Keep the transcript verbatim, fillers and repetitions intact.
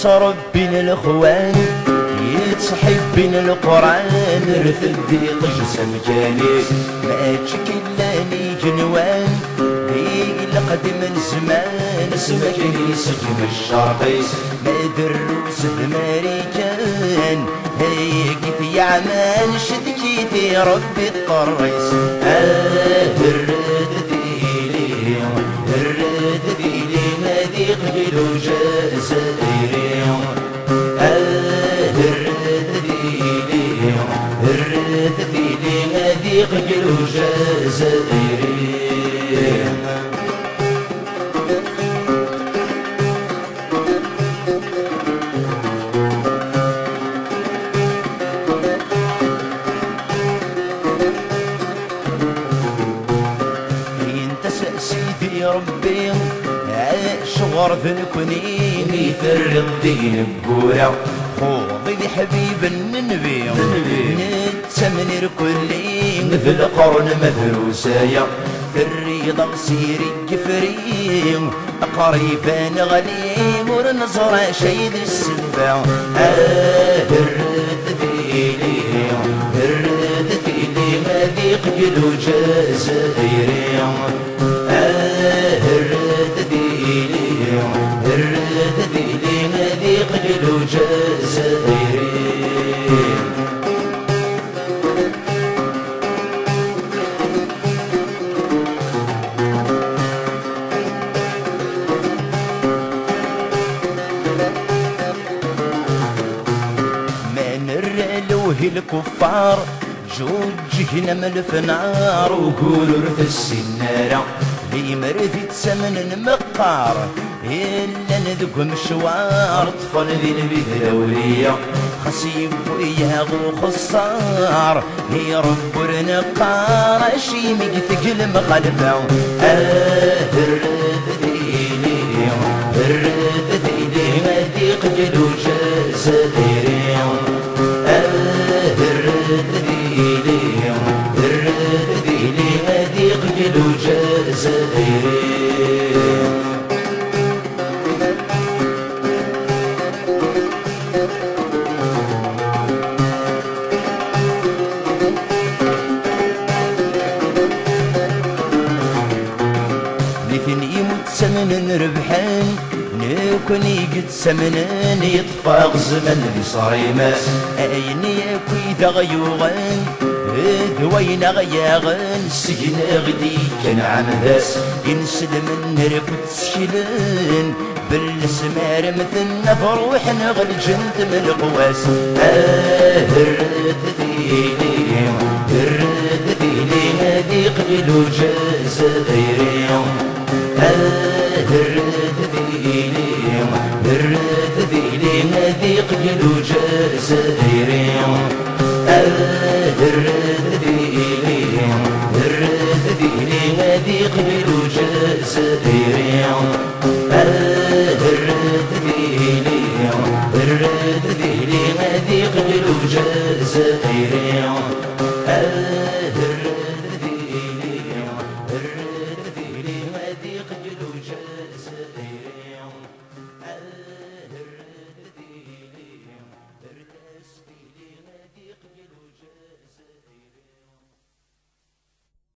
يتربين الاخوان يتصحب بين القران رث الضيق جسم جاني ما تشكلاني جنوان هي القدم من زمان اسمك يسجم الشرقي ما دروس الماريكان هيك يا عمان شدكيتي ربي الطريس آه الرد ذيلي الرد ذيلي نادي قبلو جزائري آه الرد ذيلي الرد ذيلي نادي قبلو جزائري سيدي ربي شغر ذنكني يفرق دين بقورة خوضي لحبيب النبي نتمنر كلي مثل قرن مدروسايا في الريضة سيري قفري قريبان غليم ورنزر شيد السبع آه الرد ذيلي الرد ذيلي ما ذيق قلو جزائري آه الرد ذيلي الرد ذيلي ما ذيق قلو جزائري الكفار جوج جهنم الفنار وقولوا رث السنارة لي مرث يتسمن المقار إلا نذق مشوار طفل ذي البيت الأولية خصيب وياغو خصار هي رب النقار شي مقتقل مخلفة آه الرد ذيلي الرد ذيلي ما ذيق جلو جزائري الرد ذيلي الرد ذيلي ما ذيق جلو جزائري لثني يموت سمن ربحان نكون يقد سمنان يطفى غزمن لصريمة أين يكوي ذا غيوغان ذوين غياغان سجن غدي كان عمداس ينسلم نركض سشلان بالسمار مثلنا فروح نغل جنت من القواس آه الرد ذيلي الرد ذيلي ما ذيق قلو جزائري آه الرد ذيلي الرد ذيلي ما ذيق قلو جزائري آه الرد ذيلي الرد ذيلي ما ذيق قلو جزائري آه الرد ذيلي الرد ذيلي ما ذيق قلو جزائري